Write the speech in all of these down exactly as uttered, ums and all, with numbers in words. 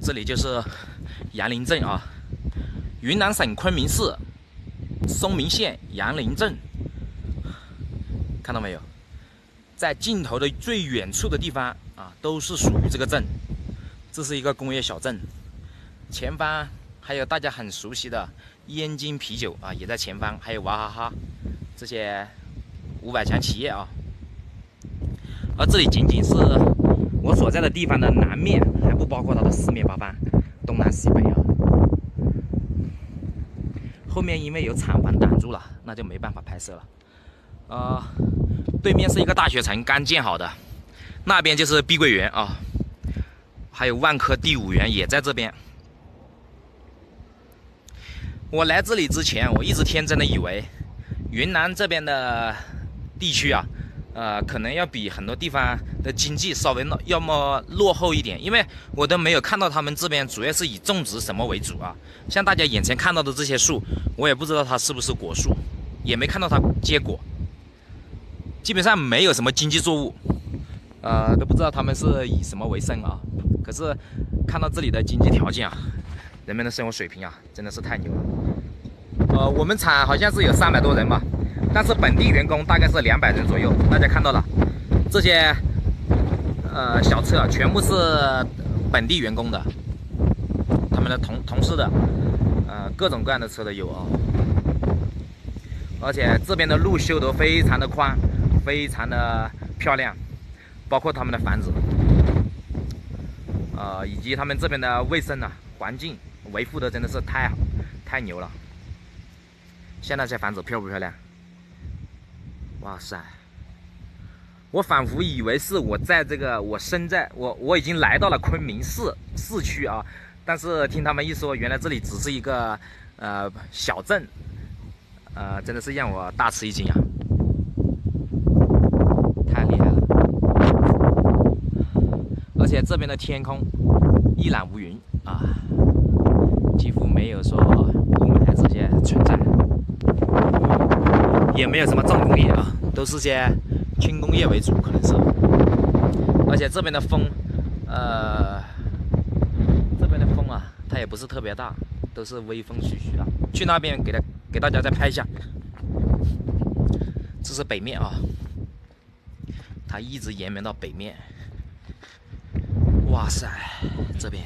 这里就是杨林镇啊，云南省昆明市嵩明县杨林镇，看到没有？在镜头的最远处的地方啊，都是属于这个镇。这是一个工业小镇，前方还有大家很熟悉的燕京啤酒啊，也在前方，还有娃哈哈这些五百强企业啊。而这里仅仅是我所在的地方的南面，还不包括它的四面八方，东南西北啊。后面因为有厂房挡住了，那就没办法拍摄了。呃，对面是一个大学城，刚建好的，那边就是碧桂园啊，还有万科第五园也在这边。我来这里之前，我一直天真的以为云南这边的地区啊。呃，可能要比很多地方的经济稍微要么落后一点，因为我都没有看到他们这边主要是以种植什么为主啊。像大家眼前看到的这些树，我也不知道它是不是果树，也没看到它结果，基本上没有什么经济作物，呃，都不知道他们是以什么为生啊。可是看到这里的经济条件啊，人们的生活水平啊，真的是太牛了。呃，我们厂好像是有三百多人吧。但是本地员工大概是两百人左右，大家看到了，这些呃小车全部是本地员工的，他们的同同事的，呃各种各样的车都有啊。而且这边的路修得非常的宽，非常的漂亮，包括他们的房子，呃以及他们这边的卫生啊环境维护的真的是太好太牛了。像那些房子漂不漂亮？哇塞！我仿佛以为是我在这个我身在我我已经来到了昆明市市区啊，但是听他们一说，原来这里只是一个呃小镇，呃，真的是让我大吃一惊啊！太厉害了！而且这边的天空一览无云啊，几乎没有说雾霾这些存在。也没有什么重工业啊，都是些轻工业为主，可能是。而且这边的风，呃，这边的风啊，它也不是特别大，都是微风徐徐的。去那边给大给大家再拍一下，这是北面啊，它一直延绵到北面。哇塞，这边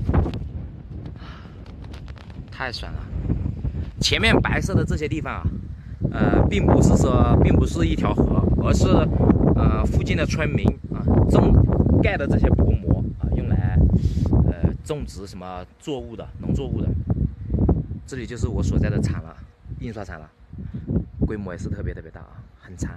太爽了！前面白色的这些地方啊。呃，并不是说，并不是一条河，而是呃附近的村民啊种盖的这些薄膜啊，用来呃种植什么作物的农作物的。这里就是我所在的厂了，印刷厂了，规模也是特别特别大啊，很长，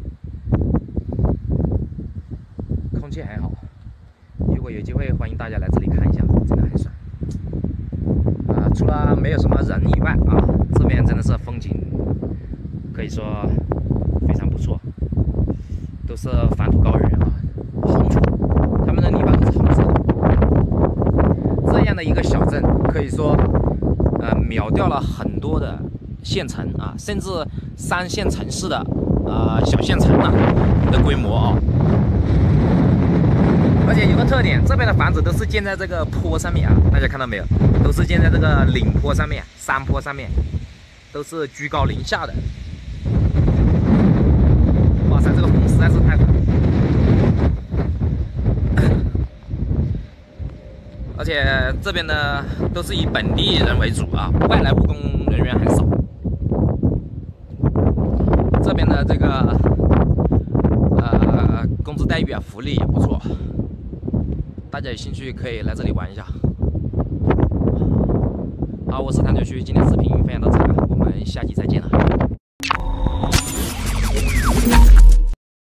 空气很好。如果有机会，欢迎大家来这里看一下，真的很爽。啊、呃，除了没有什么人以外啊，这边真的是风景。可以说非常不错，都是黄土高原啊，红土，他们的泥巴都是红色的。这样的一个小镇，可以说，呃，秒掉了很多的县城啊，甚至三线城市的呃小县城啊的规模啊。而且有个特点，这边的房子都是建在这个坡上面啊，大家看到没有？都是建在这个岭坡上面、山坡上面，都是居高临下的。哇塞，这个风实在是太大，而且这边呢都是以本地人为主啊，外来务工人员很少。这边的这个呃工资待遇啊，福利也不错，大家有兴趣可以来这里玩一下。好，我是探究区，今天视频分享到这里，我们下期再见了。